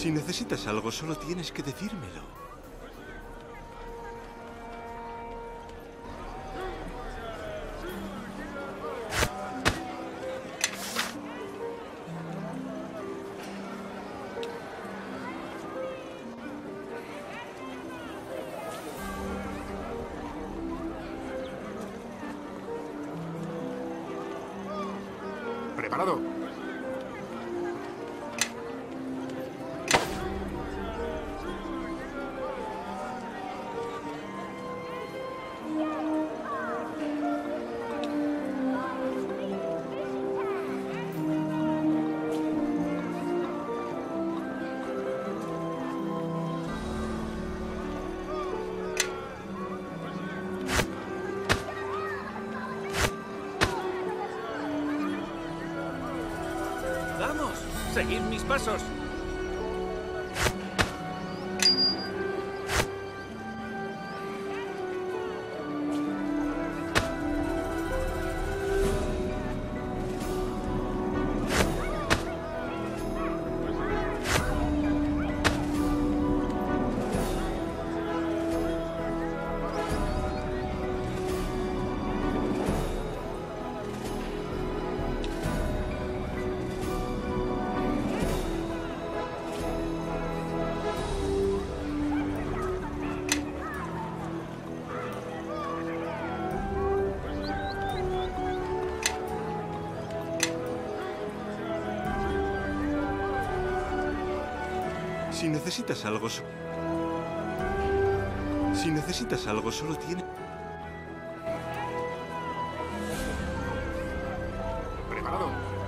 Si necesitas algo, solo tienes que decírmelo. ¿Preparado? ¡Vamos! ¡Seguid mis pasos! Si necesitas algo, solo tienes... ¿Preparado?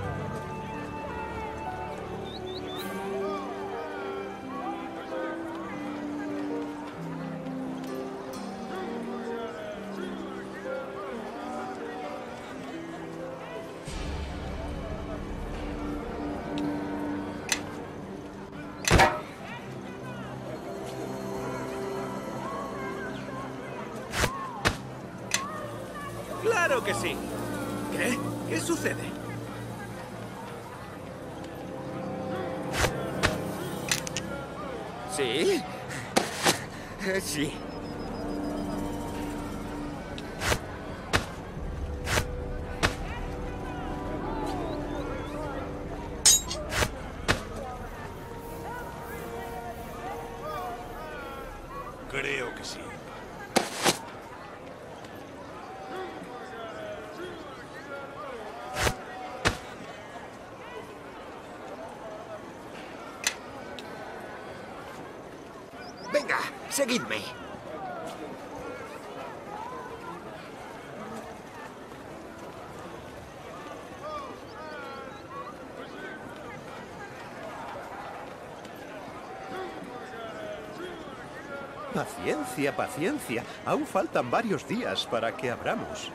¡Claro que sí! ¿Qué? ¿Qué sucede? ¿Sí? Sí. Creo que sí. Venga, seguidme. Paciencia, paciencia. Aún faltan varios días para que abramos.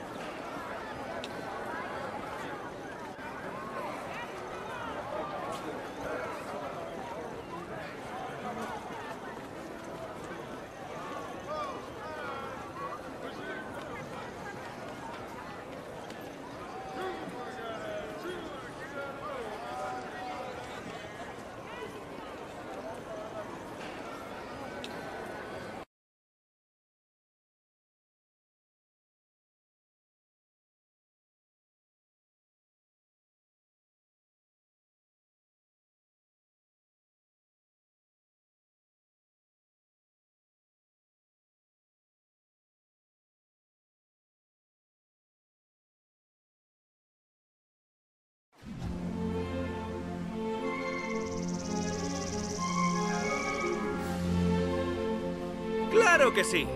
¡Claro que sí!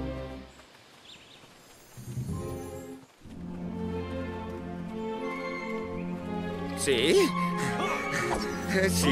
¿Sí? Sí.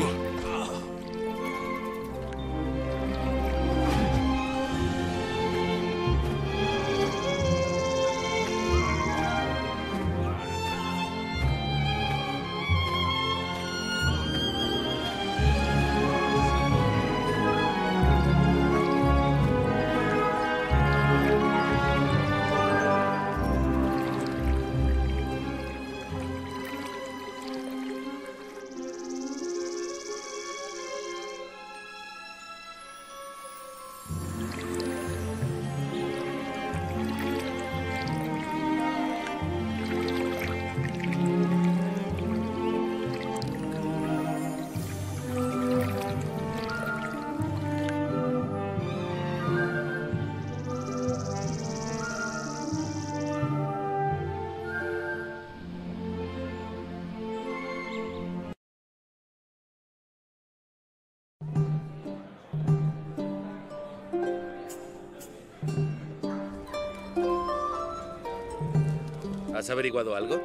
¿Has averiguado algo?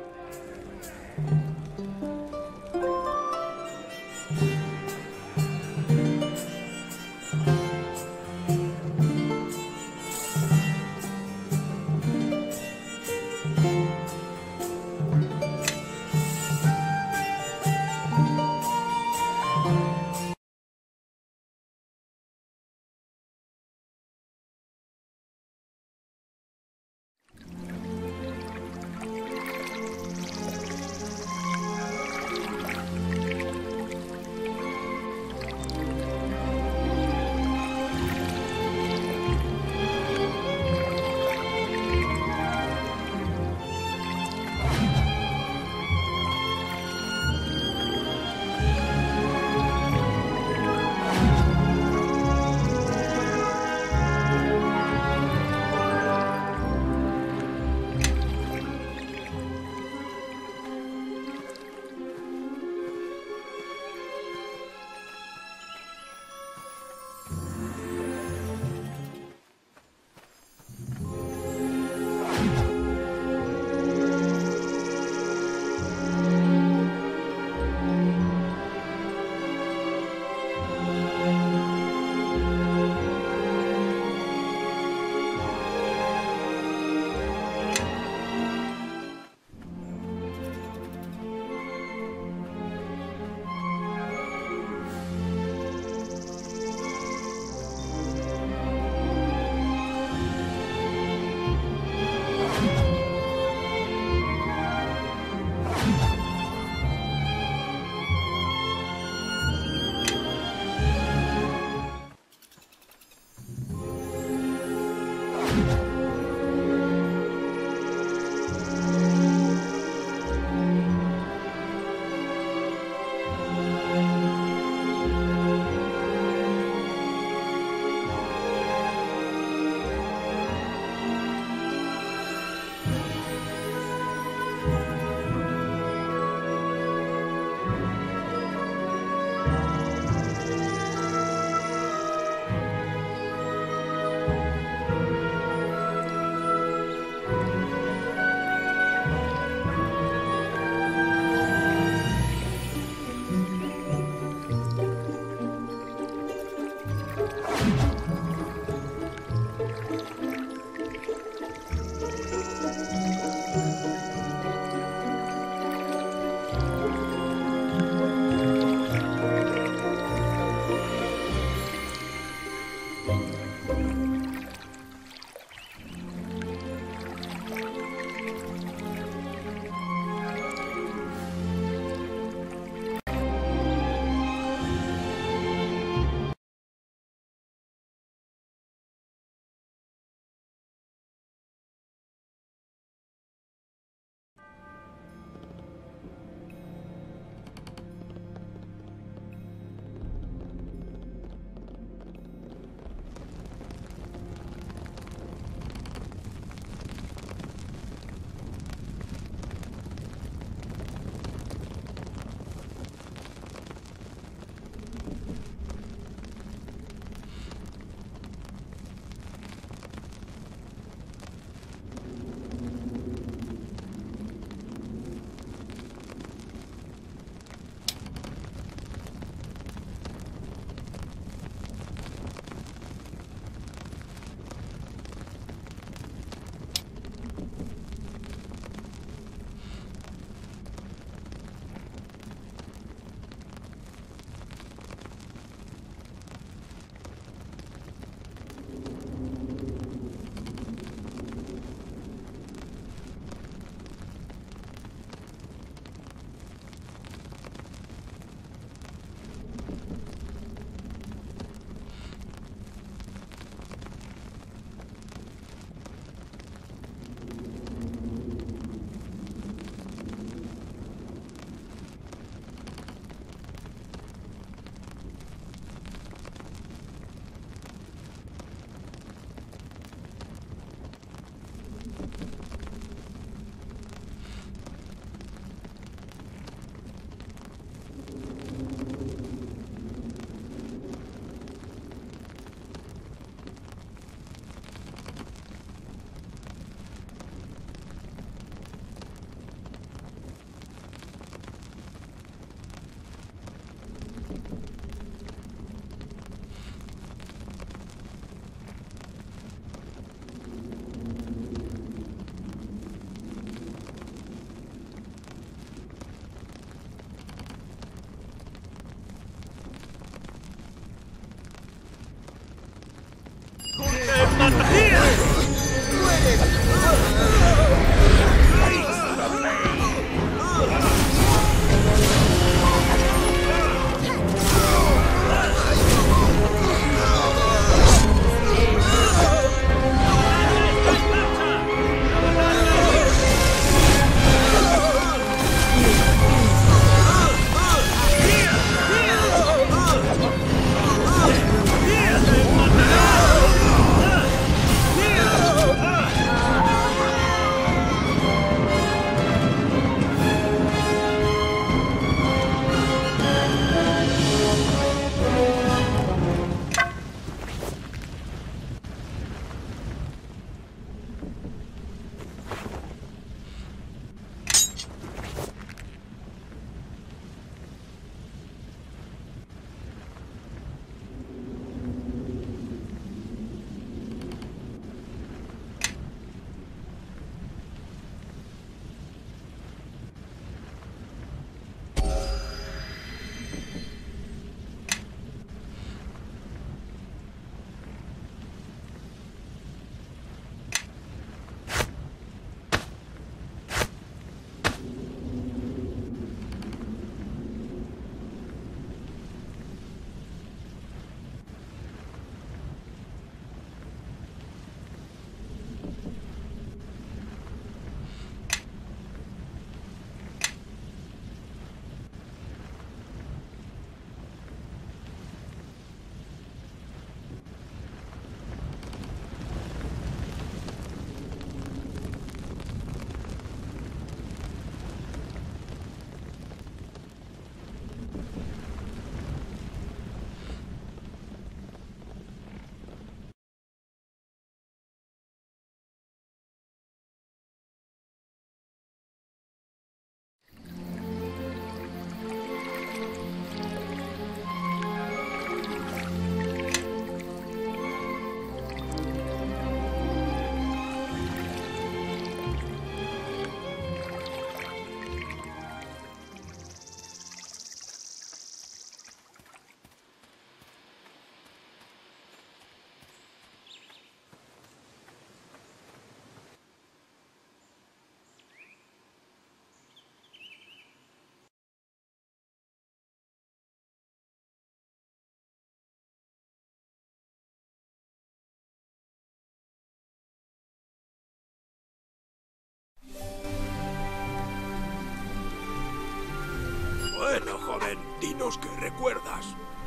los que recuerdas.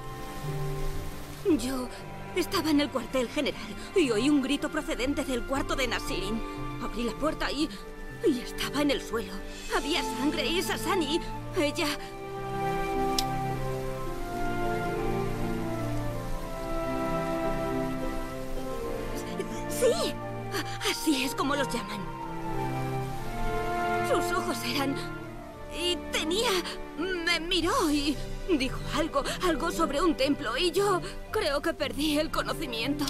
Yo estaba en el cuartel general y oí un grito procedente del cuarto de Nasirin. Abrí la puerta y estaba en el suelo. Había sangre y Sasani, ella... Sí, así es como los llaman. Sus ojos eran... y tenía... me miró y dijo algo sobre un templo y yo creo que perdí el conocimiento.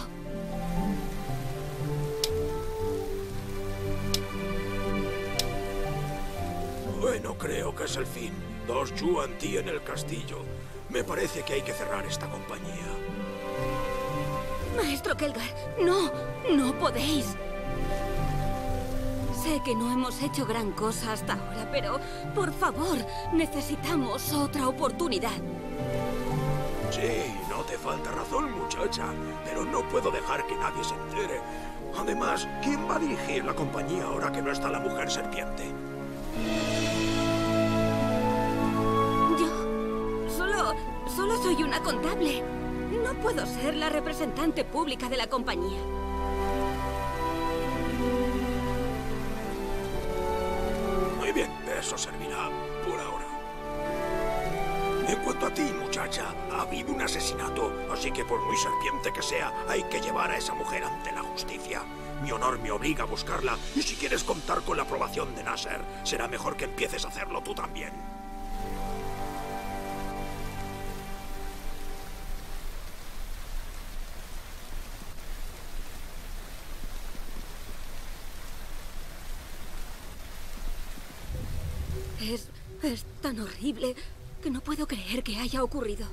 Bueno, creo que es el fin. Dos Yuan Ti en el castillo. Me parece que hay que cerrar esta compañía. Maestro Kelgar, no podéis. Sé que no hemos hecho gran cosa hasta ahora, pero por favor, necesitamos otra oportunidad. Sí, no te falta razón, muchacha, pero no puedo dejar que nadie se entere. Además, ¿quién va a dirigir la compañía ahora que no está la mujer serpiente? Yo solo soy una contable. No puedo ser la representante pública de la compañía. Muy bien, eso servirá por ahora. En cuanto a ti, muchacha, ha habido un asesinato, así que por muy serpiente que sea, hay que llevar a esa mujer ante la justicia. Mi honor me obliga a buscarla, y si quieres contar con la aprobación de Nasser, será mejor que empieces a hacerlo tú también. Es tan horrible que no puedo creer que haya ocurrido.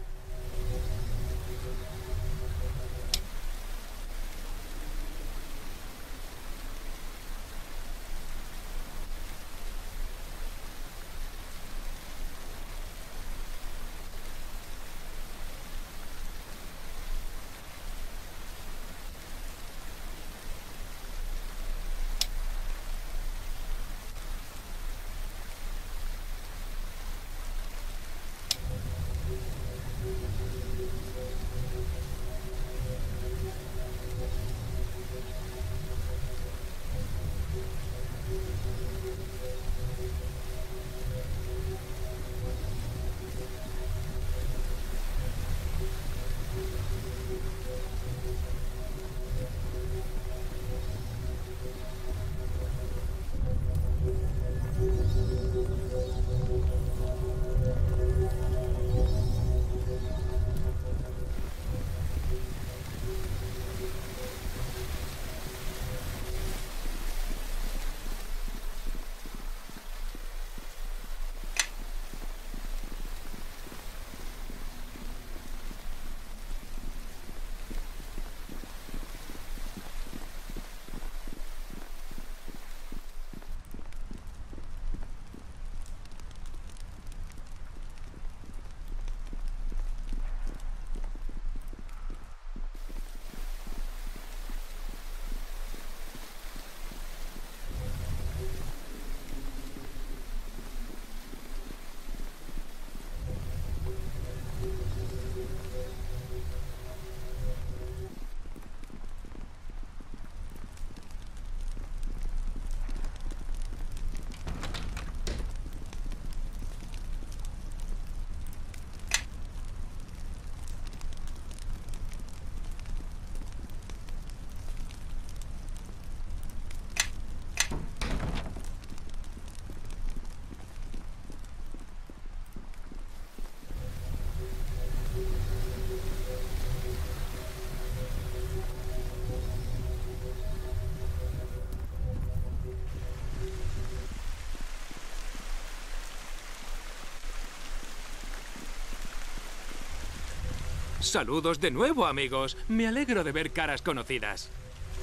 Saludos de nuevo, amigos. Me alegro de ver caras conocidas.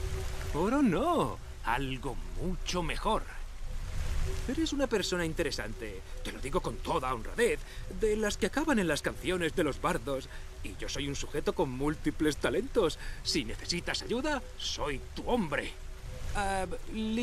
Oro no, algo mucho mejor. Eres una persona interesante, te lo digo con toda honradez, de las que acaban en las canciones de los bardos. Y yo soy un sujeto con múltiples talentos. Si necesitas ayuda, soy tu hombre.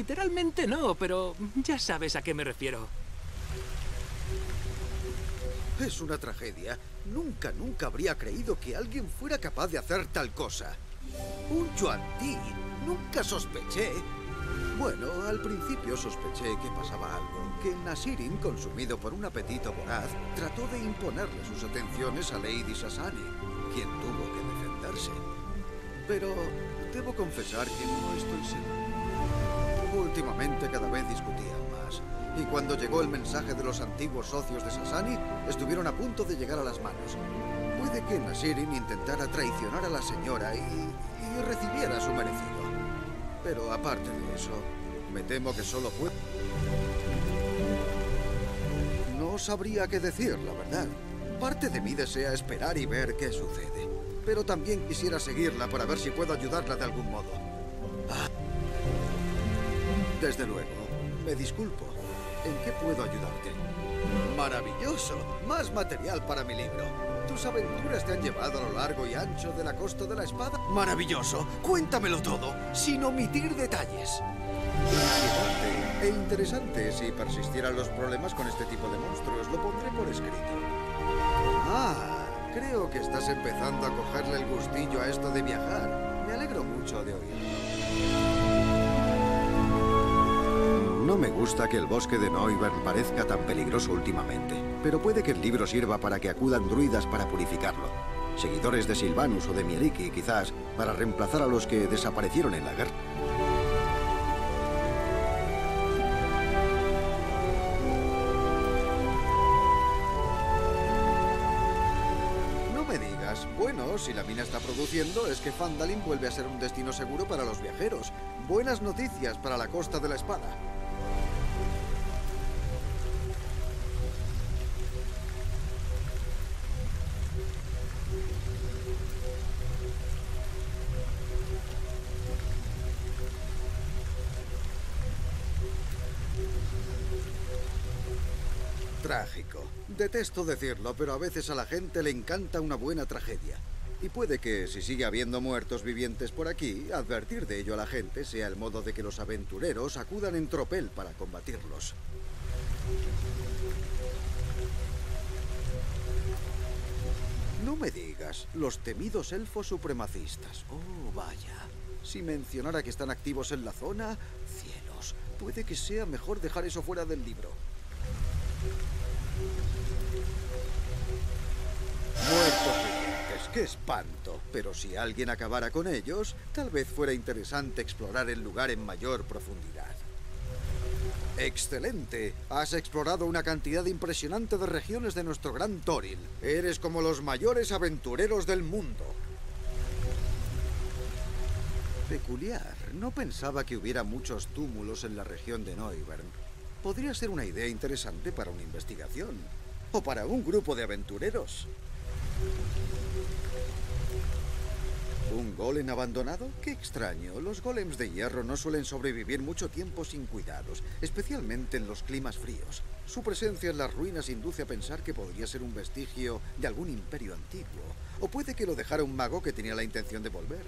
Literalmente no, pero ya sabes a qué me refiero. Es una tragedia. Nunca habría creído que alguien fuera capaz de hacer tal cosa. Un Yuan Ti. Nunca sospeché. Bueno, al principio sospeché que pasaba algo. Que Nasirin, consumido por un apetito voraz, trató de imponerle sus atenciones a Lady Sasani, quien tuvo que defenderse. Pero debo confesar que no estoy seguro. Últimamente cada vez discutían más. Y cuando llegó el mensaje de los antiguos socios de Sasani, estuvieron a punto de llegar a las manos. Puede que Nasirin intentara traicionar a la señora y recibiera su merecido. Pero aparte de eso, me temo que solo fue... No sabría qué decir, la verdad. Parte de mí desea esperar y ver qué sucede. Pero también quisiera seguirla para ver si puedo ayudarla de algún modo. Desde luego, me disculpo. ¿En qué puedo ayudarte? ¡Maravilloso! Más material para mi libro. ¿Tus aventuras te han llevado a lo largo y ancho de la Costa de la Espada? ¡Maravilloso! Cuéntamelo todo, sin omitir detalles. Inquietante e interesante. Si persistieran los problemas con este tipo de monstruos, lo pondré por escrito. Creo que estás empezando a cogerle el gustillo a esto de viajar. Me alegro mucho de oírlo. No me gusta que el bosque de Noivern parezca tan peligroso últimamente, pero puede que el libro sirva para que acudan druidas para purificarlo. Seguidores de Sylvanus o de Mieliki, quizás, para reemplazar a los que desaparecieron en la guerra. No me digas. Bueno, si la mina está produciendo, es que Phandalin vuelve a ser un destino seguro para los viajeros. Buenas noticias para la Costa de la Espada. Trágico. Detesto decirlo, pero a veces a la gente le encanta una buena tragedia. Y puede que, si sigue habiendo muertos vivientes por aquí, advertir de ello a la gente sea el modo de que los aventureros acudan en tropel para combatirlos. No me digas, los temidos elfos supremacistas. Oh, vaya. Si mencionara que están activos en la zona, cielos, puede que sea mejor dejar eso fuera del libro. Muertos vivientes, qué espanto. Pero si alguien acabara con ellos, tal vez fuera interesante explorar el lugar en mayor profundidad. ¡Excelente! Has explorado una cantidad impresionante de regiones de nuestro gran Toril. Eres como los mayores aventureros del mundo. Peculiar. No pensaba que hubiera muchos túmulos en la región de Noivern. Podría ser una idea interesante para una investigación. O para un grupo de aventureros. ¿Un golem abandonado? ¡Qué extraño! Los golems de hierro no suelen sobrevivir mucho tiempo sin cuidados, especialmente en los climas fríos. Su presencia en las ruinas induce a pensar que podría ser un vestigio de algún imperio antiguo. O puede que lo dejara un mago que tenía la intención de volver.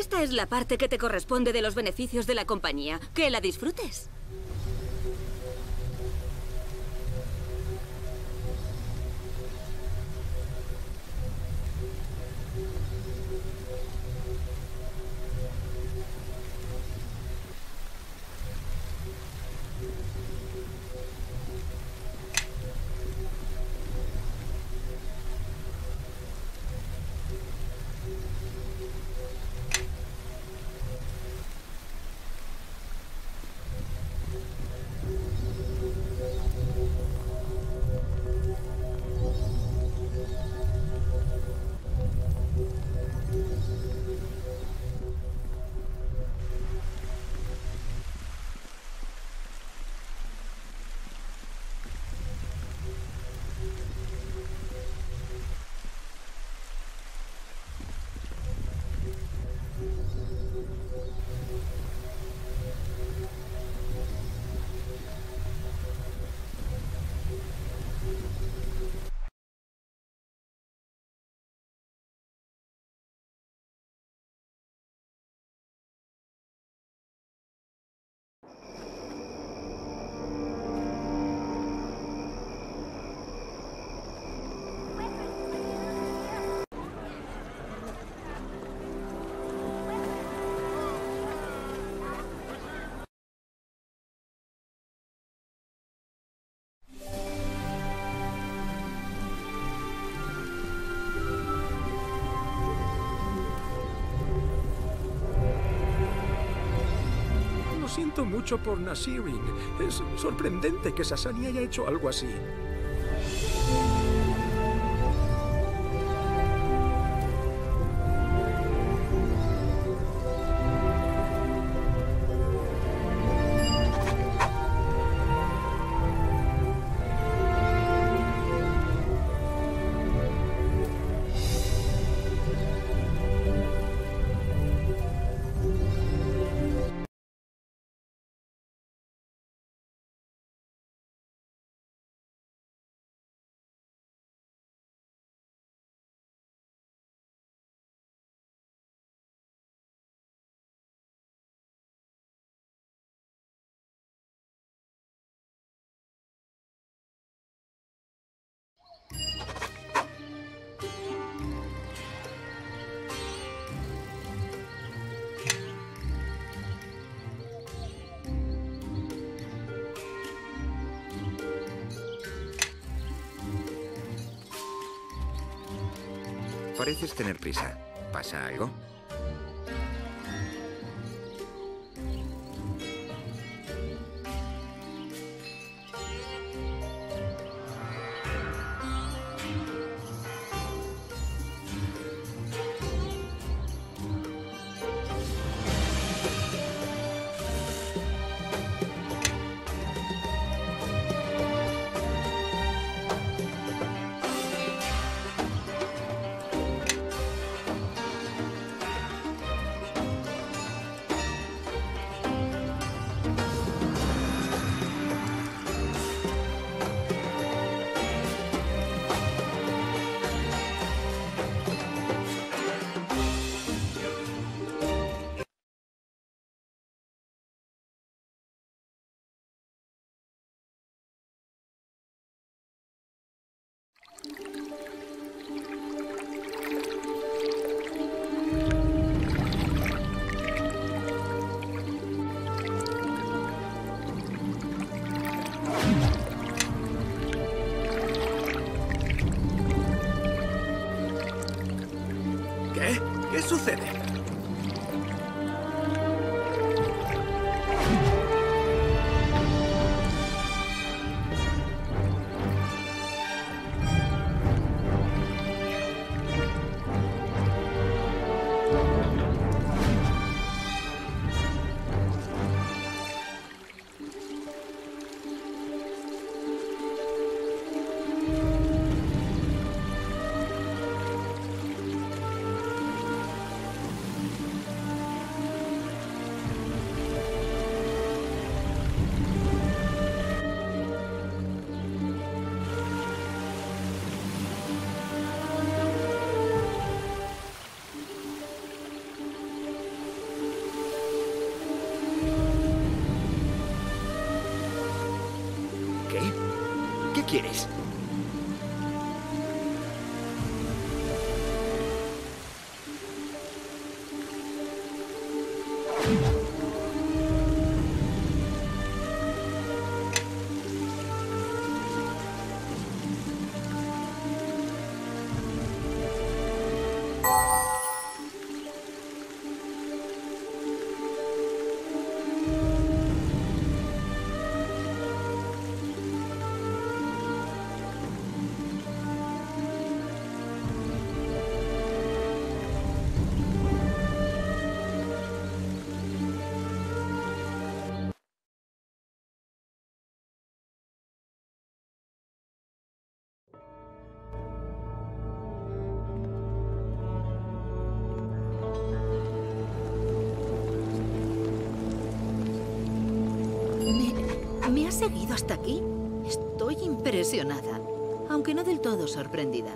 Esta es la parte que te corresponde de los beneficios de la compañía. Que la disfrutes. Lo siento mucho por Nasirin. Es sorprendente que Sasani haya hecho algo así. Pareces tener prisa. ¿Pasa algo? quieres? ¿Me has seguido hasta aquí? Estoy impresionada, aunque no del todo sorprendida.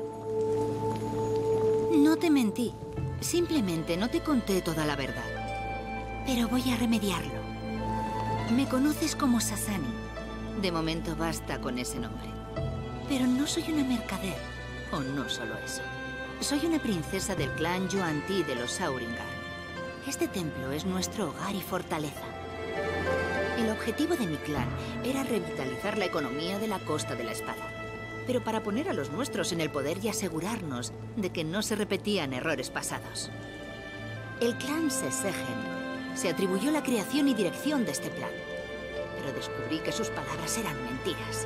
No te mentí. Simplemente no te conté toda la verdad. Pero voy a remediarlo. Me conoces como Sasani. De momento basta con ese nombre. Pero no soy una mercader. O no solo eso. Soy una princesa del clan Yuan-ti de los Sauringar. Este templo es nuestro hogar y fortaleza. El objetivo de mi clan era revitalizar la economía de la Costa de la Espada. Pero para poner a los nuestros en el poder y asegurarnos de que no se repetían errores pasados. El clan Sessegen se atribuyó la creación y dirección de este plan. Pero descubrí que sus palabras eran mentiras.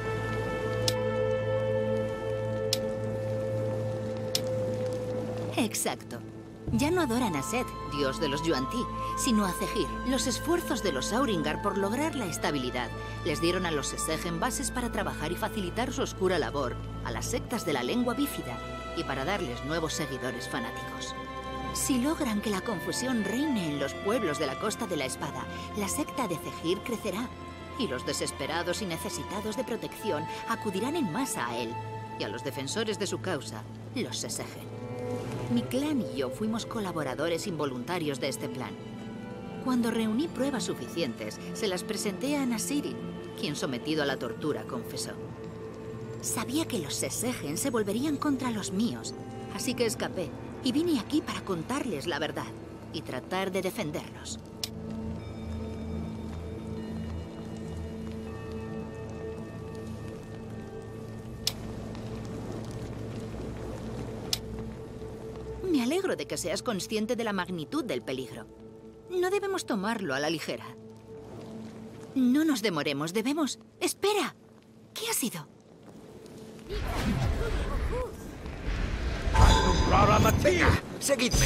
Exacto. Ya no adoran a Set, dios de los Yuan-ti, sino a Zehir. Los esfuerzos de los Sauringar por lograr la estabilidad les dieron a los Sessegen bases para trabajar y facilitar su oscura labor a las sectas de la lengua bífida y para darles nuevos seguidores fanáticos. Si logran que la confusión reine en los pueblos de la Costa de la Espada, la secta de Zehir crecerá y los desesperados y necesitados de protección acudirán en masa a él y a los defensores de su causa, los Sessegen. Mi clan y yo fuimos colaboradores involuntarios de este plan. Cuando reuní pruebas suficientes, se las presenté a Nasirin, quien sometido a la tortura confesó. Sabía que los Sessegen se volverían contra los míos, así que escapé y vine aquí para contarles la verdad y tratar de defenderlos. Me alegro de que seas consciente de la magnitud del peligro. No debemos tomarlo a la ligera. No nos demoremos, debemos... ¡Espera! ¿Qué ha sido? Venga, seguidme.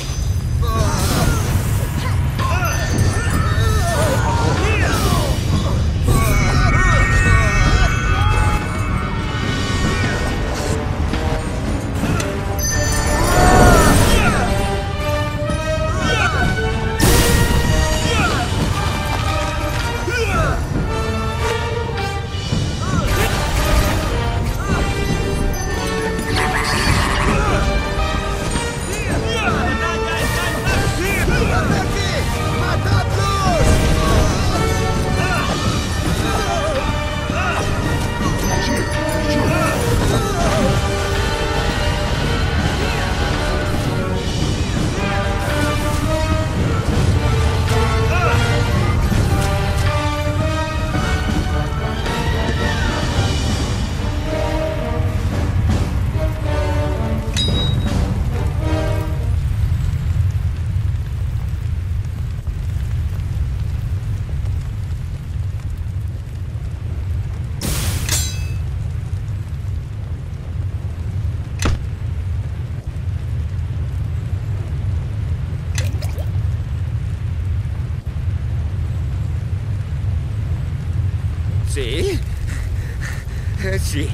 ¿Sí? Sí.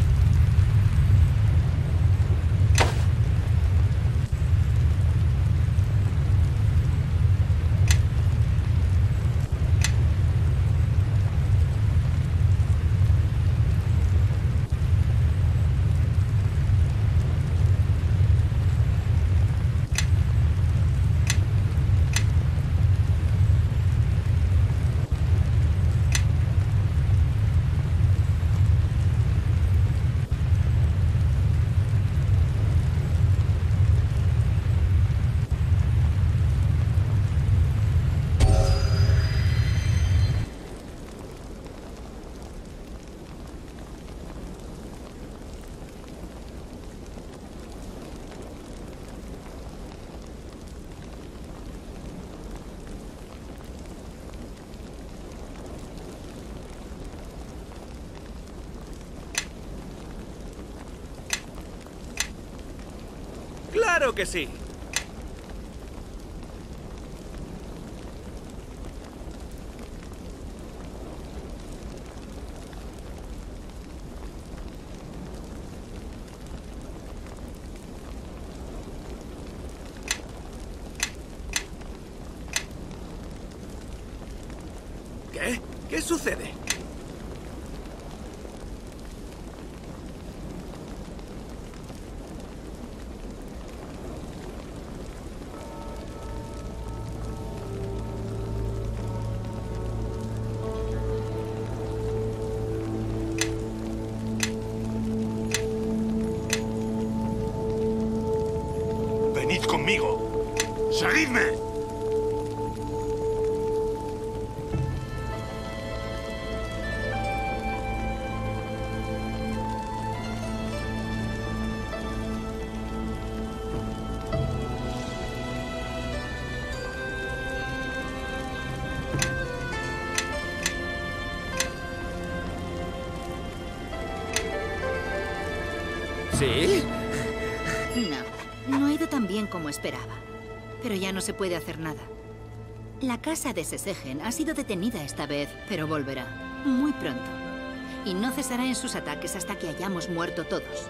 ¡Claro que sí! ¿Qué? ¿Qué sucede? Venid conmigo. ¡Seguidme! ¿Sí? No ha ido tan bien como esperaba. Pero ya no se puede hacer nada. La casa de Sessegen ha sido detenida esta vez, pero volverá. Muy pronto. Y no cesará en sus ataques hasta que hayamos muerto todos.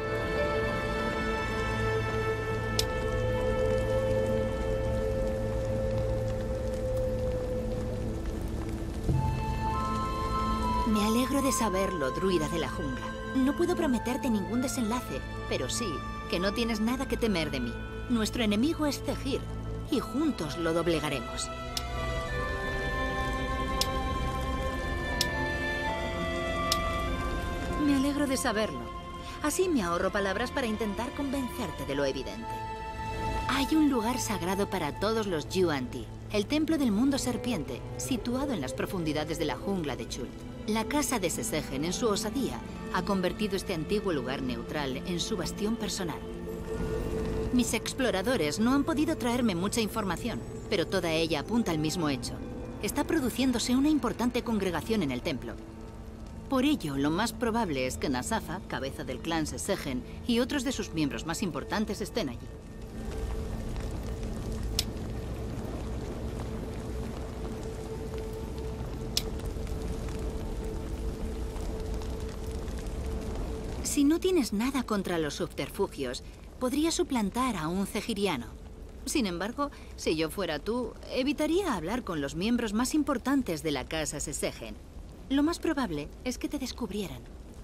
Me alegro de saberlo, druida de la jungla. No puedo prometerte ningún desenlace, pero sí que no tienes nada que temer de mí. Nuestro enemigo es Cegir, y juntos lo doblegaremos. Me alegro de saberlo. Así me ahorro palabras para intentar convencerte de lo evidente. Hay un lugar sagrado para todos los Yuan-ti, el Templo del Mundo Serpiente, situado en las profundidades de la jungla de Chult. La casa de Sessegen, en su osadía, ha convertido este antiguo lugar neutral en su bastión personal. Mis exploradores no han podido traerme mucha información, pero toda ella apunta al mismo hecho. Está produciéndose una importante congregación en el templo. Por ello, lo más probable es que Nasafa, cabeza del clan Sessegen, y otros de sus miembros más importantes estén allí. Si no tienes nada contra los subterfugios, podría suplantar a un cegiriano. Sin embargo, si yo fuera tú, evitaría hablar con los miembros más importantes de la casa Sessegen. Lo más probable es que te descubrieran.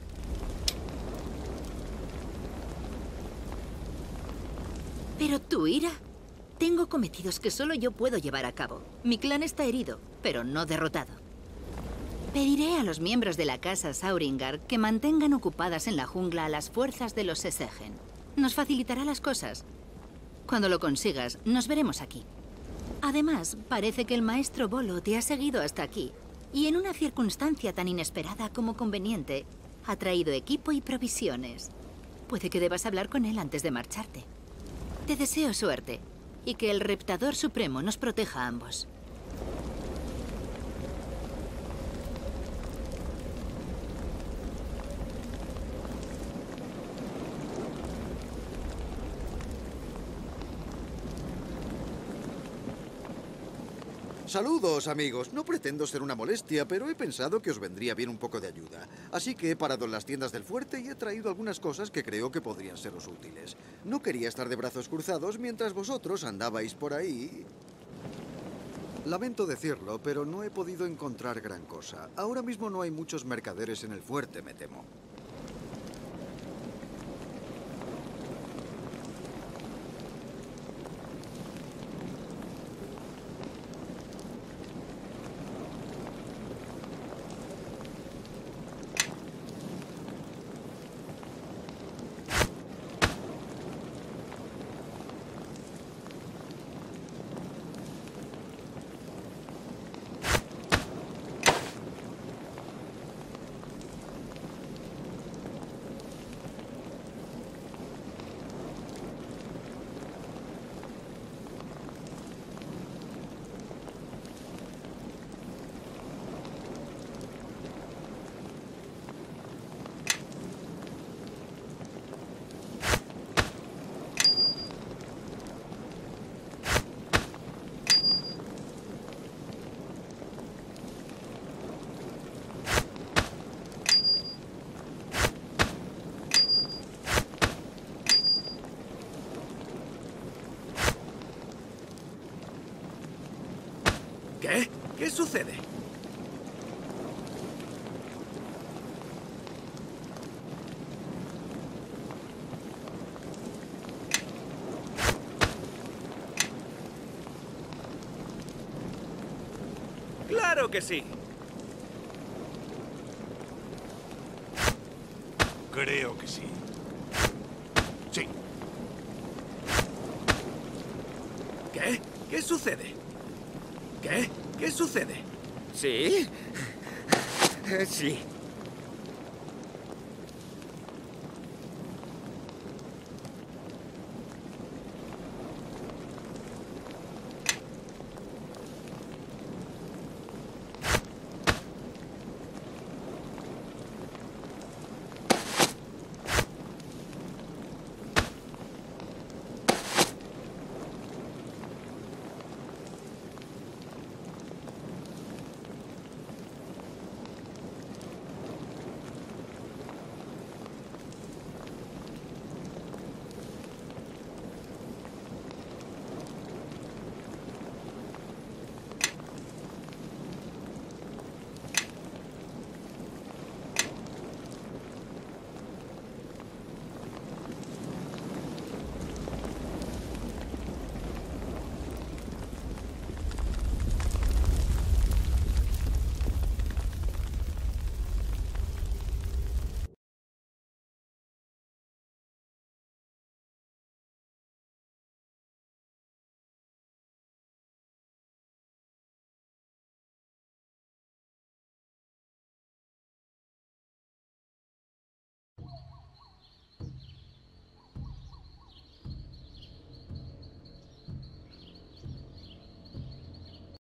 Pero tú, Ira, tengo cometidos que solo yo puedo llevar a cabo. Mi clan está herido, pero no derrotado. Pediré a los miembros de la casa Sauringar que mantengan ocupadas en la jungla a las fuerzas de los Sessegen. Nos facilitará las cosas. Cuando lo consigas, nos veremos aquí. Además, parece que el maestro Bolo te ha seguido hasta aquí. Y en una circunstancia tan inesperada como conveniente, ha traído equipo y provisiones. Puede que debas hablar con él antes de marcharte. Te deseo suerte, y que el Reptador Supremo nos proteja a ambos. Saludos, amigos. No pretendo ser una molestia, pero he pensado que os vendría bien un poco de ayuda. Así que he parado en las tiendas del fuerte y he traído algunas cosas que creo que podrían seros útiles. No quería estar de brazos cruzados mientras vosotros andabais por ahí. Lamento decirlo, pero no he podido encontrar gran cosa. Ahora mismo no hay muchos mercaderes en el fuerte, me temo. sucede? ¡Claro que sí! Creo que sí. Sí. ¿Qué? ¿Qué sucede? ¿Qué? ¿Qué sucede? ¿Sí? Sí.